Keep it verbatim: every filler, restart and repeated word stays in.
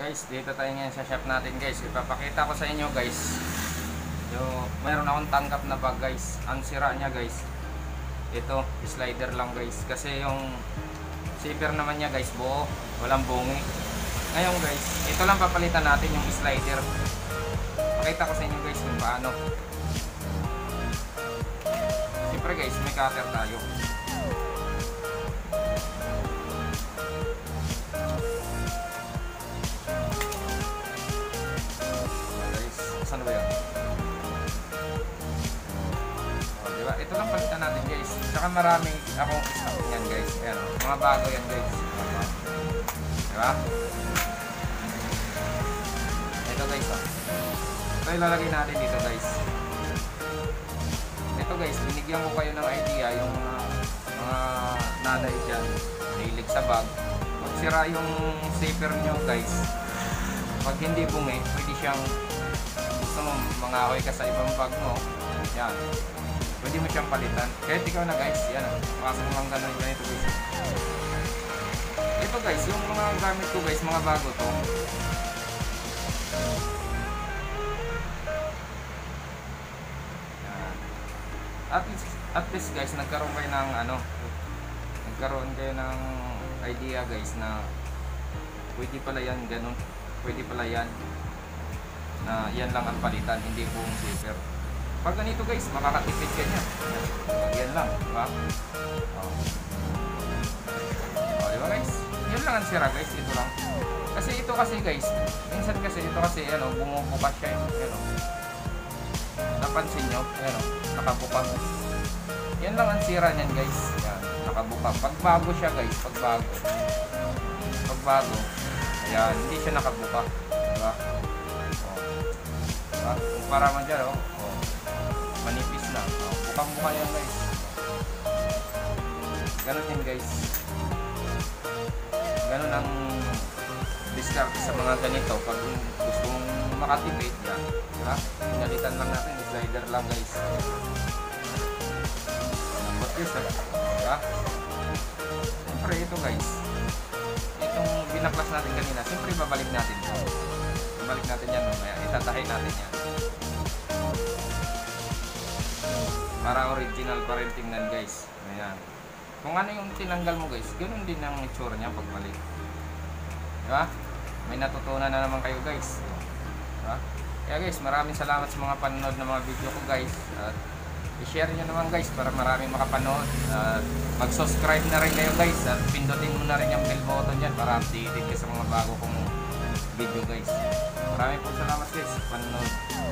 Guys, dito tayo ngayon sa shop natin guys. Ipapakita ko sa inyo guys. Yung mayroon akong tanggap na bag guys. Ang sira niya guys. Ito, slider lang guys. Kasi yung zipper naman niya guys, buo. Walang bungi. Ngayon guys, ito lang papalitan natin yung slider. Pakita ko sa inyo guys kung paano. Siyempre guys, may cutter tayo. Saan ba yan? O, diba? Ito lang palitan natin guys. Tsaka marami akong stock yan guys. Ayan, mga bago yan guys. Diba? Ito guys oh. Ito ilalagay natin dito guys. Ito guys, binigyan ko kayo ng idea yung uh, mga naday dyan. Nahilig sa bag. Pag sira yung zipper nyo guys, pag hindi bungi, pwede siyang gusto mo mangahoy ka sa ibang bag mo, yan, pwede mo siyang palitan. Kahit ikaw na guys, yan, makasang mga ganun ganito guys. Ito guys, yung mga gamit ko guys, mga bago to. Yan. At least, at least guys, nagkaroon kayo ng ano, nagkaroon kayo ng idea guys na pwede pala yan, ganun, pwede pala yan. Na yan lang ang palitan, hindi buong zipper. Pag ganito guys, makakatipid ka niya. Yan lang, diba? Oh. Oh, diba guys? Yan lang ang sira guys, ito lang. Kasi ito kasi guys, minsan kasi ito kasi ano, bumubukas siya yun. Ano. Napansin nyo, ano, nakabuka. Yan lang ang sira niyan guys. Yan, nakabuka. Pag bago siya guys, pag bago. Pag bago, ayan, hindi siya nakabuka. Diba? Kung para man dyan, oh, oh, manipis na. Oh, bukang-buka yan guys. Ganun din guys. Ganun ang discard sa mga ganito. Pag gusto mong makatipid, yan. Diba? Pinalitan lang natin. Slider lang guys. But yes, diba? Siyempre ito guys. Itong binaklas natin kanina. Siyempre babalik natin ito. Balik natin yan mamaya, itatahay natin yan para original pa rin tingnan guys. Ayan. Kung ano yung tinanggal mo guys, ganun din ang itsura niya pagbalik, diba? May natutunan na naman kayo guys, diba? Kaya guys, maraming salamat sa mga panonood ng mga video ko guys, at i-share nyo naman guys para maraming makapanood, at mag-subscribe na rin kayo guys, at pindutin mo na rin yung bell button dyan para updated ka sa mga bago kong video guys. Maraming po salamat guys sa panonood.